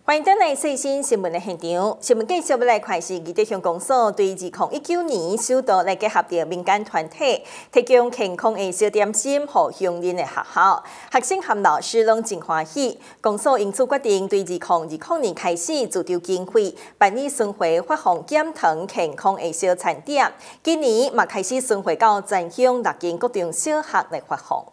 欢迎登来最新新闻的现场。新闻继续要来看是宜德乡公所对2019年首度来结合着民间团体，提供健康的小点心给乡邻的学校，学生和老师拢真欢喜。公所因此决定对2020年开始自筹经费，办理巡回发放减糖健康的小餐点。今年嘛开始巡回到全乡6间各中小学来发放。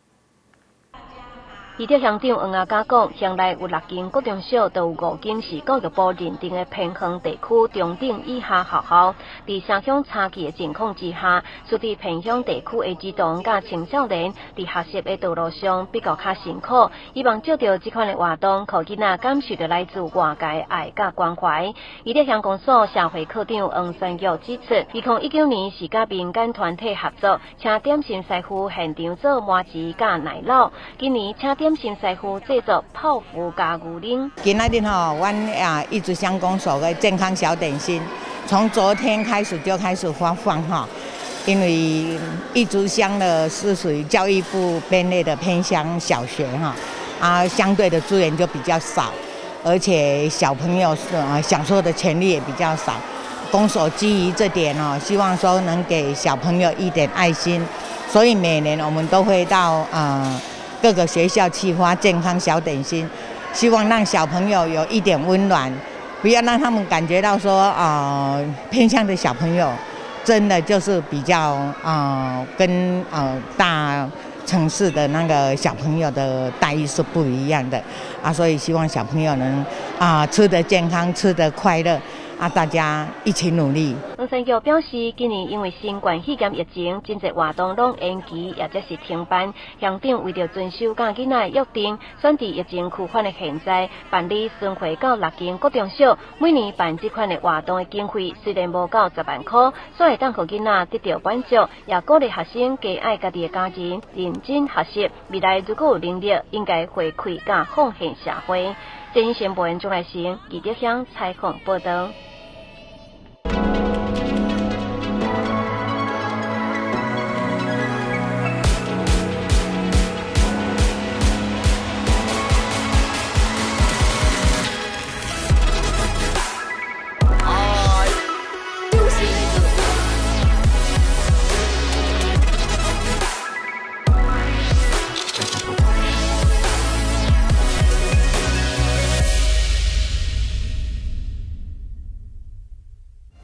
宜德乡长黄阿甲讲，乡内有6间国中小，都有5间是教育部认定的偏乡地区中等以下学校。在城乡差距的情况之下，属于偏乡地区的儿童甲青少年，在学习的道路上比较较辛苦。希望借着这款的活动，让囡仔感受到来自外界的爱甲关怀。宜德乡公所社会科长黄山玉指出，2019年是甲民间团体合作，请点心师傅现场做麻糍甲奶酪。今年请点心师傅制作泡芙加牛奶。 今仔日吼，阮宜竹乡公所的健康小点心，从昨天开始就开始发放哈。因为宜竹乡呢是属于教育部编列的偏乡小学哈，相对的资源就比较少，而且小朋友享受的权利也比较少。公所基于这点希望说能给小朋友一点爱心，所以每年我们都会到各个学校去发健康小点心，希望让小朋友有一点温暖，不要让他们感觉到说偏乡的小朋友真的就是比较跟大城市的那个小朋友的待遇是不一样的所以希望小朋友能吃得健康，吃得快乐。 大家一起努力。 黄山玉表示，今年因为新冠肺炎疫情，真侪活动拢延期，也则是停办。乡长为了遵守甲囡仔约定，选伫疫情趋缓的现在，办理巡回到6间国中小，每年办这款的活动的经费虽然无到10万块，所以当互囡仔得到满足，也鼓励学生加爱家己的家人认真学习。未来如果有能力，应该回馈甲奉献社会。最新新闻钟来成，宜德乡采访报道。